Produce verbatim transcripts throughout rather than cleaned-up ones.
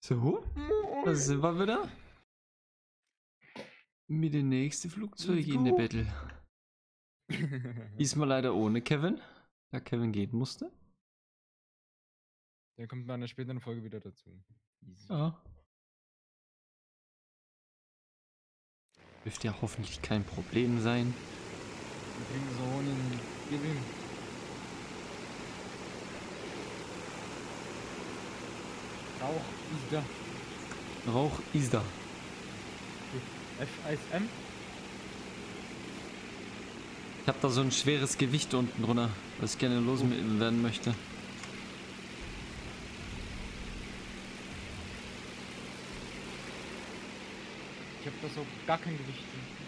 So, da sind wir wieder. Mit dem nächsten Flugzeug in der Battle. Diesmal leider ohne Kevin, da Kevin gehen musste. Der kommt bei einer späteren Folge wieder dazu. Easy. Ja. Dürfte ja hoffentlich kein Problem sein. Wir kriegen so einen Gewinn. Rauch ist da. Rauch ist da. F S M. Ich habe da so ein schweres Gewicht unten drunter, was ich gerne loswerden möchte. Ich habe da so gar kein Gewicht.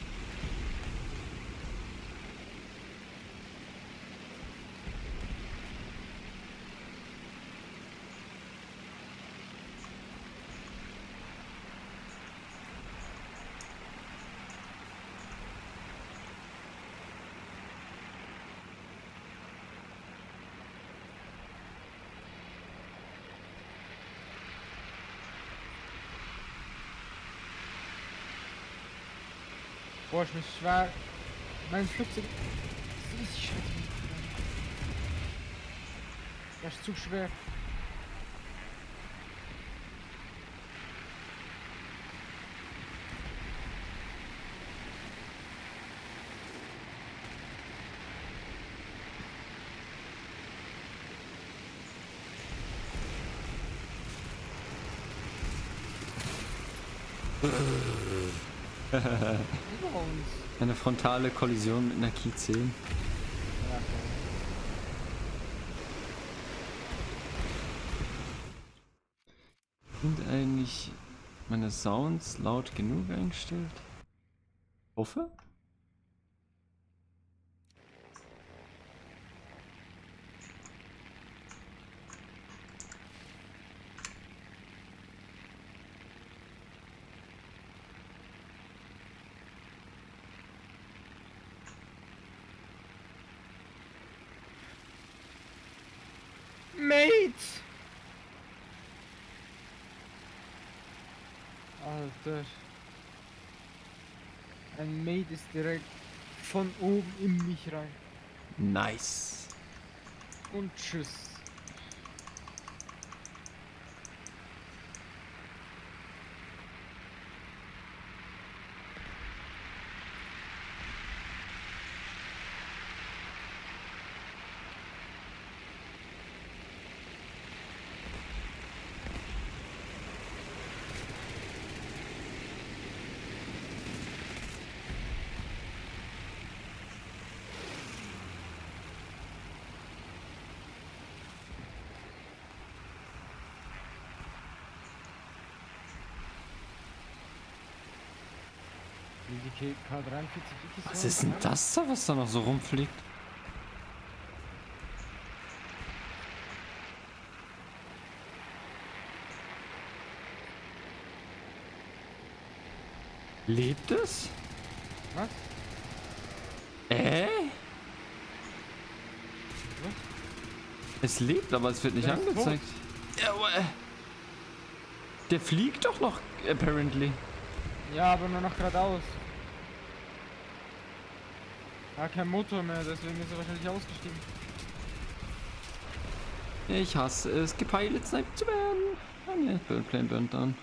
Boah, ich bin schwer. Mein Flugzeug ist schwer. Das ist zu schwer. Über uns. Eine frontale Kollision mit einer Ki zehn. Ja, okay. Sind eigentlich meine Sounds laut genug eingestellt? Hoffe? Mate! Alter. Ein Mate ist direkt von oben in mich rein. Nice. Und tschüss. Die K dreiundvierzig X Was ist denn das da, was da noch so rumfliegt? Lebt es? Was? Äh? Was? Es lebt, aber es wird nicht Der ist angezeigt. Ja, aber, äh, der fliegt doch noch, apparently. Ja, aber nur noch geradeaus. Ja, kein Motor mehr, deswegen ist er wahrscheinlich ausgestiegen. Ich hasse es, gepilot sniped zu werden. Ah ne, Burn Plane burnt down.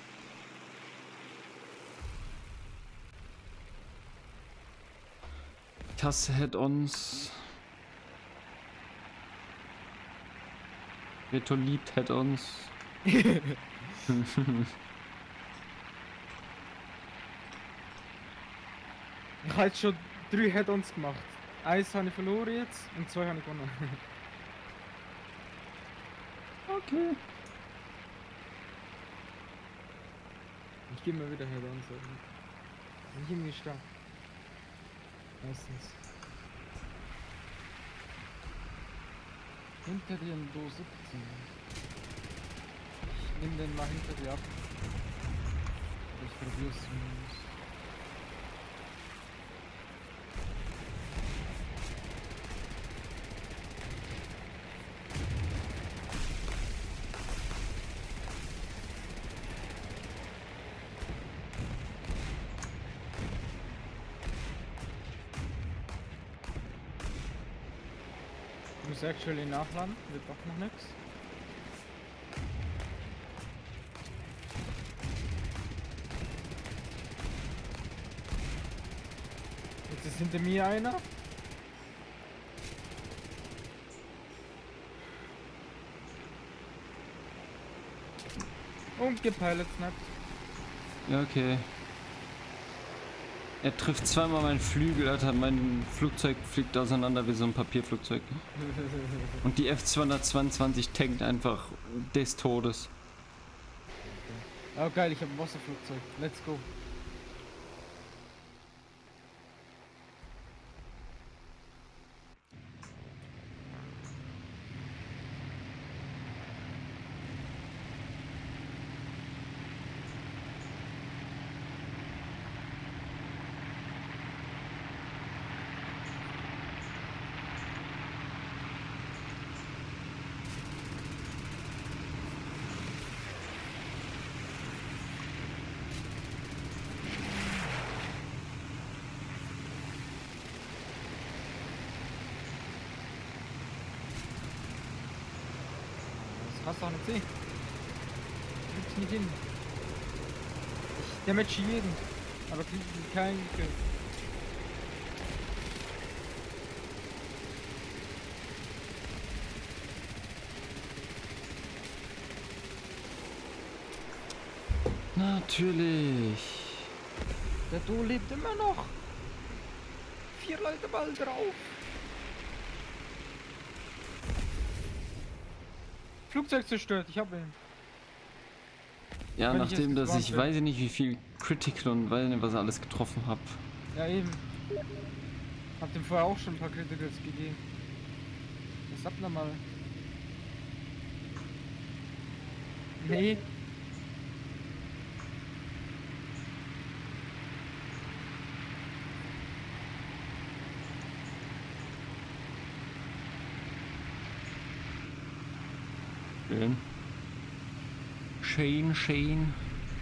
Ich hasse Head-Ons. Veto liebt Head-Ons. Ich habe jetzt schon drei Head-Ons gemacht. Eins habe ich verloren jetzt und zwei habe ich gewonnen. Okay. Ich gebe mir wieder Head-Ons. Ich irgendwie stark. Meistens. Hinter dir im Do siebzehn. Ich nehme den mal hinter dir ab. Ich probier's zumindest. muss actually nachladen, wird doch noch nichts. Jetzt ist hinter mir einer. Und gepilot snappt. Ja, okay. Er trifft zweimal meinen Flügel, Alter. Mein Flugzeug fliegt auseinander wie so ein Papierflugzeug. Und die F zweihundertzweiundzwanzig tankt einfach des Todes. Oh geil, ich habe ein Wasserflugzeug. Let's go. Das hast du auch nicht sehen. Kriegst nicht hin. Ich damage jeden, aber krieg keinen Kill. Natürlich. Der Do lebt immer noch. Vier Leute bald drauf. Flugzeug zerstört, ich hab ihn. Ja, Wenn ich nachdem, jetzt dass gespannt ich bin. weiß nicht, wie viel Critical und weiß nicht, was ich alles getroffen habe. Ja eben. Hab dem vorher auch schon ein paar Criticals gegeben. Was habt ihr mal? Nee. Schön. Shane, Shane.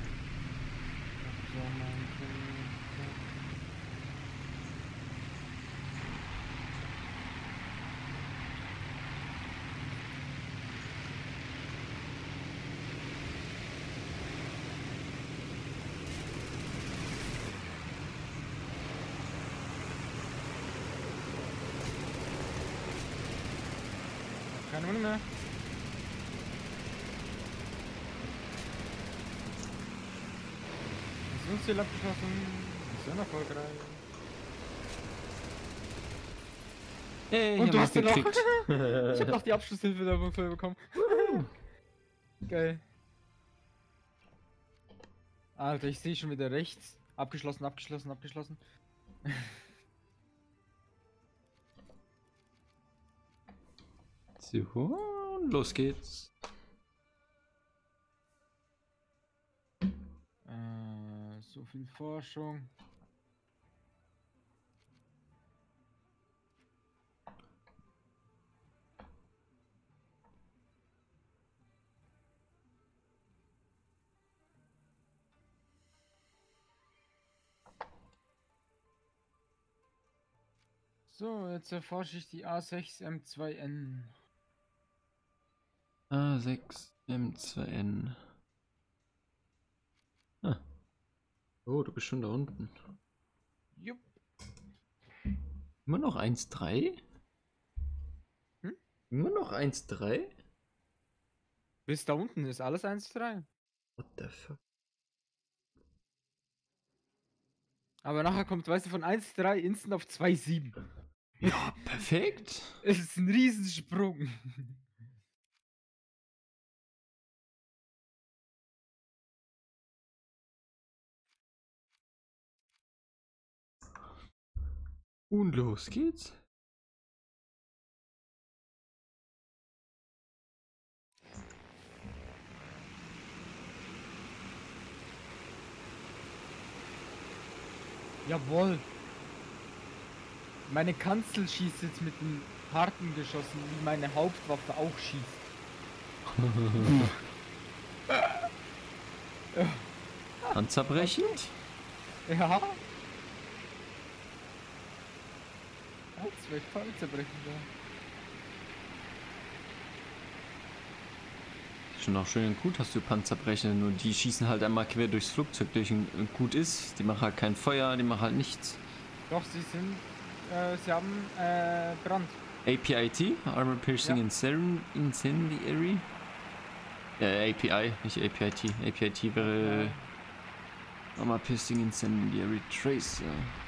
Keine Ahnung mehr. Missionsziel abgeschlossen. Mission erfolgreich. Hey, Und ich du hab hast den noch. gekriegt. Ich hab noch die Abschlusshilfe dafür bekommen. Geil. Alter, ich sehe schon wieder rechts. Abgeschlossen, abgeschlossen, abgeschlossen. So, und los geht's. Äh, so viel Forschung. So, jetzt erforsche ich die A sechs M zwei N. A sechs M zwei N. Ah. Oh, du bist schon da unten. Jupp. Immer noch eins Komma drei? Hm? Immer noch eins Komma drei? Bis da unten ist alles eins Komma drei. What the fuck? Aber nachher kommt, weißt du, von eins Komma drei instant auf zwei Komma sieben. Ja, perfekt. Es ist ein Riesensprung. Und los geht's. Jawohl. Meine Kanzel schießt jetzt mit dem harten Geschossen, wie meine Hauptwaffe auch schießt. Panzerbrechend? Ja. Als wäre ich Panzer brechen da. Schon auch schön und gut hast du Panzerbrecher, nur die schießen halt einmal quer durchs Flugzeug durch und und gut ist. Die machen halt kein Feuer, die machen halt nichts. Doch, sie sind, äh, sie haben, äh, Brand. A P I T, Armor Piercing Ja. Incen- Incendiary. Äh, A P I, nicht A P I T. A P I T wäre Armor Piercing Incendiary Tracer.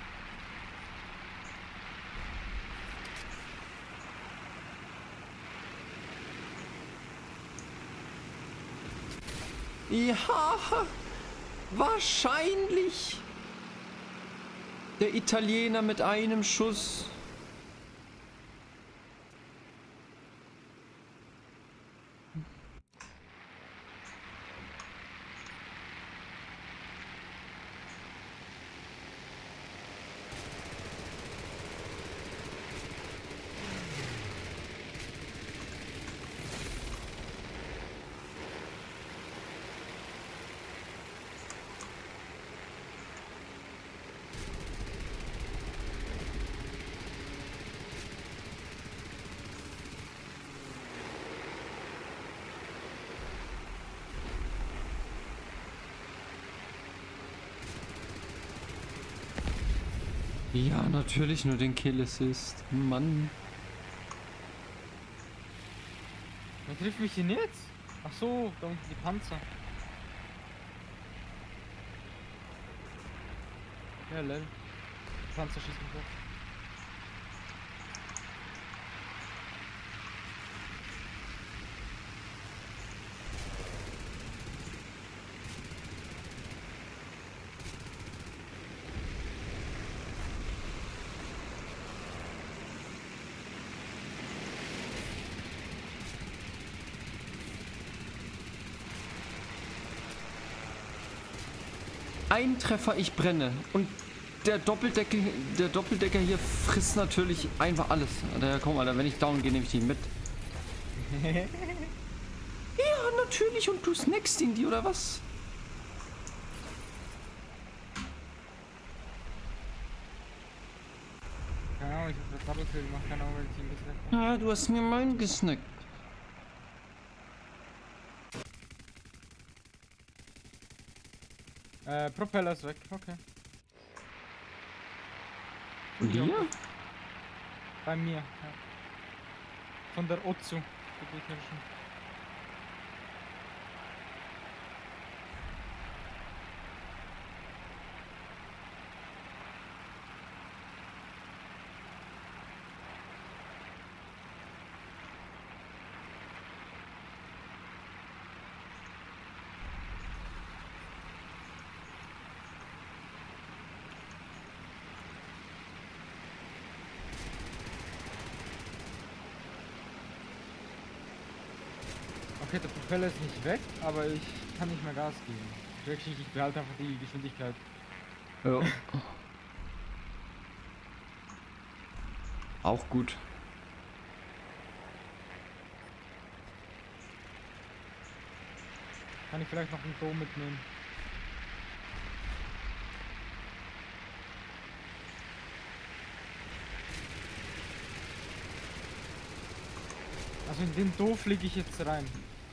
Ja, wahrscheinlich. Der Italiener mit einem Schuss. Ja, natürlich nur den Kill Assist. Mann. Wer trifft mich denn jetzt? Ach so, da unten die Panzer. Ja, lol. Die Panzer schießen mich weg. Ein Treffer, ich brenne. Und der Doppeldecker, der Doppeldecker hier frisst natürlich einfach alles. Alter, komm, Alter, wenn ich down gehe, nehme ich ihn mit. Ja, natürlich. Und du snackst ihn die, oder was? Keine Ahnung, ich hab das Double Kill gemacht, keine Ahnung, wenn ich ihn gesnackt habe. Ja, du hast mir meinen gesnackt. Äh, Propeller ist weg, okay. Und dir? Bei mir, ja. Von der Otsu, der gegnerischen. Okay, der Propeller ist nicht weg, aber ich kann nicht mehr Gas geben. Wirklich, ich behalte einfach die Geschwindigkeit. Ja. Auch gut. Kann ich vielleicht noch einen Dom mitnehmen? Also in den Do fliege ich jetzt rein.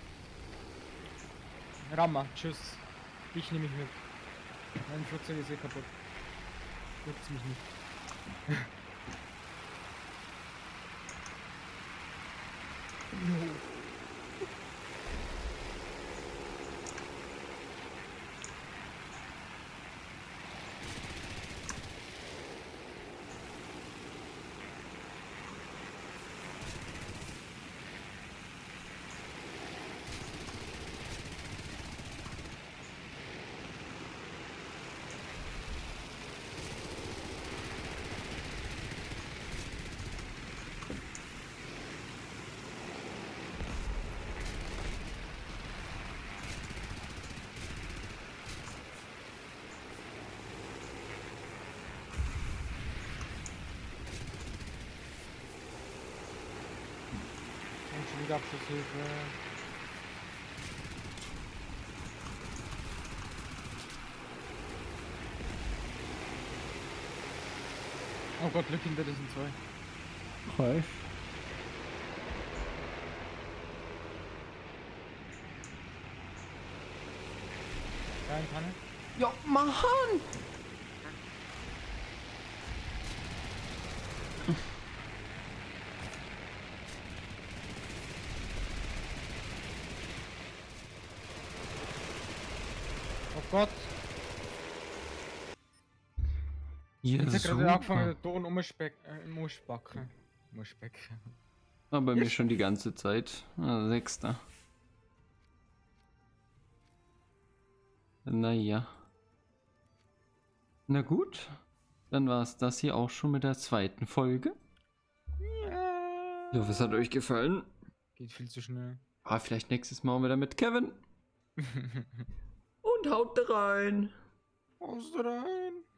Rammer, tschüss. Ich nehme mich mit. Mein Flugzeug ist eh kaputt. Juckt's mich nicht. Und schon wieder Abschlusshilfe. Oh Gott, Glück hinter, das sind zwei. Reif. Rein, Panne. Ja, Mann! Oh Gott. Ja, Jetzt hat gerade angefangen, super. der Ton umspeck, äh, umspacken. Umspecken. Aber bei mir schon die ganze Zeit. Ah, Sechster. Naja. Na gut. Dann war es das hier auch schon mit der zweiten Folge. Ja. Ich hoffe, es hat euch gefallen. Geht viel zu schnell. Ah, vielleicht nächstes Mal wieder mit Kevin. Und haut rein. Haust rein.